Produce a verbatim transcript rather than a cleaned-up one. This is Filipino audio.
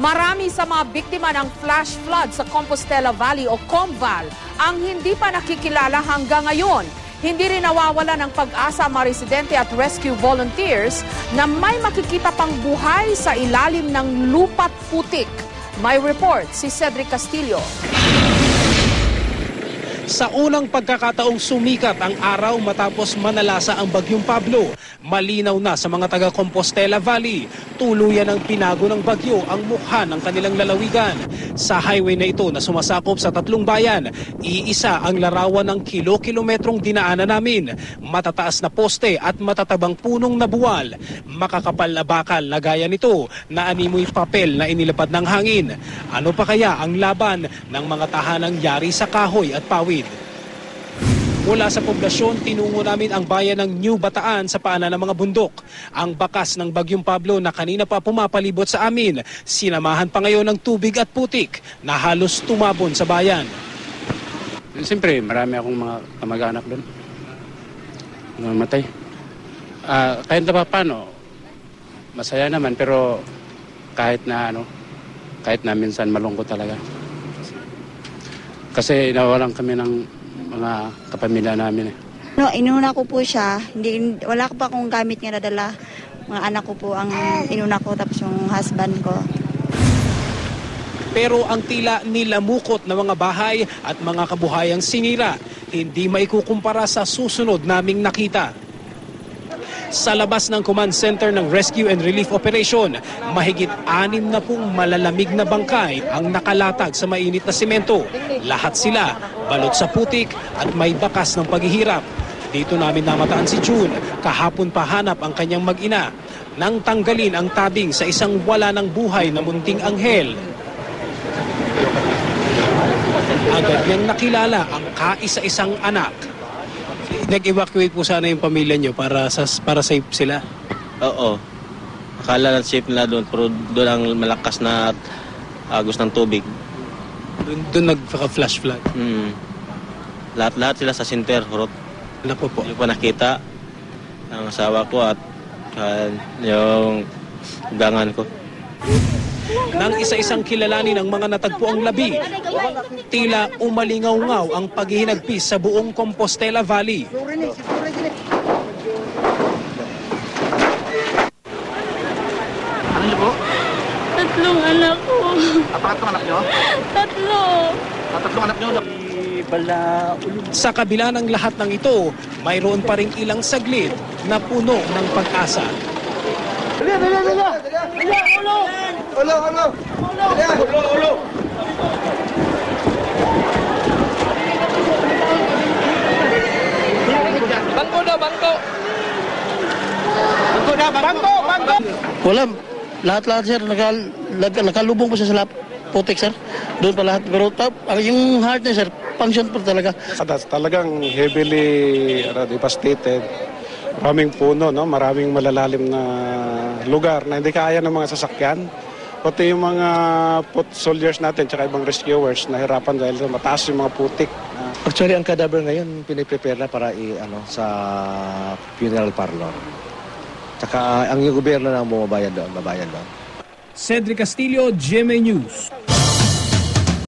Marami sa mga biktima ng flash flood sa Compostela Valley o Comval ang hindi pa nakikilala hanggang ngayon. Hindi rin nawawala ng pag-asa mga residente at rescue volunteers na may makikita pang buhay sa ilalim ng lupa't putik. May report si Cedric Castillo. Sa unang pagkakataong sumikat ang araw matapos manalasa ang Bagyong Pablo, malinaw na sa mga taga Compostela Valley. Tuluyan ang pinago ng bagyo ang mukha ng kanilang lalawigan. Sa highway na ito na sumasakop sa tatlong bayan, iisa ang larawan ng kilo-kilometrong dinaanan namin. Matataas na poste at matatabang punong nabuwal. Makakapal na bakal na gaya nito na animoy papel na inilapad ng hangin. Ano pa kaya ang laban ng mga tahanang yari sa kahoy at pawid? Mula sa poblasyon, tinungo namin ang bayan ng New Bataan sa paanan ng mga bundok. Ang bakas ng Bagyong Pablo na kanina pa pumapalibot sa amin, sinamahan pa ngayon ng tubig at putik na halos tumabon sa bayan. Siyempre, marami akong mga kamag-anak doon. Namatay. Uh, kahit na pa paano, masaya naman, pero kahit na ano, kahit na minsan malungkot talaga. Kasi nawalan kami ng mga kapamilya namin eh. No, inuna ko po siya. Hindi, wala ko pa akong gamit nga nadala. Mga anak ko po ang inuna ko, tapos yung husband ko. Pero ang tila nilamukot na mga bahay at mga kabuhayang sinira, hindi maikukumpara sa susunod naming nakita. Sa labas ng command center ng Rescue and Relief Operation, mahigit anim na pong malalamig na bangkay ang nakalatag sa mainit na simento. Lahat sila balot sa putik at may bakas ng paghihirap. Dito namin namataan si June, kahapon pa hanap ang kanyang mag-ina nang tanggalin ang tabing sa isang wala ng buhay na munting anghel. Agad niyang nakilala ang kaisa-isang anak. Nag-evacuate po sana yung pamilya nyo para sa para safe sila? Oo. Akala lang safe nila doon, pero doon ang malakas na agos ng tubig. Doon, doon nagka-flash flood? Hmm. Lahat-lahat sila sa center, hurot. Ano po po? Yung pa nakita ang asawa ko at uh, yung gangan ko. Nang isa-isang kilalanin ng mga natagpuang labi, tila umalingaw-ngaw ang paghihinagpis sa buong Compostela Valley. Ano niyo po? Tatlong anak ko. Apat anak niyo? Tatlo. Ah, tatlong anak niyo? Sa kabila ng lahat ng ito, mayroon pa ring ilang saglit na puno ng pag-asa. Dali, dali, dali! Dali, ulo! Ulo, ulo! Ulo, ulo! Bangko daw, bangko! Bangko daw, bangko! Bangko! Wala, lahat-lahat sir, nakal, nakalubong po siya sa lap, putik sir. Doon pa lahat, pero tap, yung heart niya sir, function po talaga. Talagang heavily uh, devastated. Maraming puno, no? Maraming malalalim na lugar na hindi kaya ng mga sasakyan. Pati yung mga foot soldiers natin tsaka ibang rescuers nahirapan dahil mataas yung mga putik. Actually, ang cadaver ngayon piniprepare na para i, ano, sa funeral parlor. Tsaka ang yung gobyerno na bumabayad doon, babayad doon. Cedric Castillo, G M A News.